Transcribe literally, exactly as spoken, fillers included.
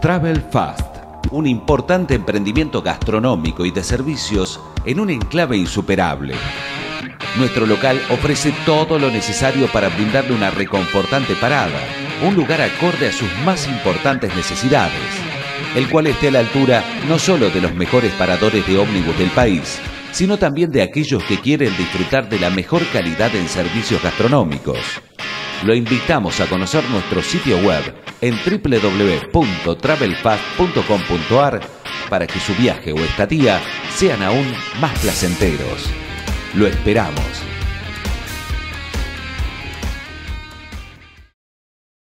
Travel Fast, un importante emprendimiento gastronómico y de servicios en un enclave insuperable. Nuestro local ofrece todo lo necesario para brindarle una reconfortante parada, un lugar acorde a sus más importantes necesidades, el cual esté a la altura no solo de los mejores paradores de ómnibus del país, sino también de aquellos que quieren disfrutar de la mejor calidad en servicios gastronómicos. Lo invitamos a conocer nuestro sitio web en doble u doble u doble u punto travel fast punto com punto a r para que su viaje o estadía sean aún más placenteros. Lo esperamos.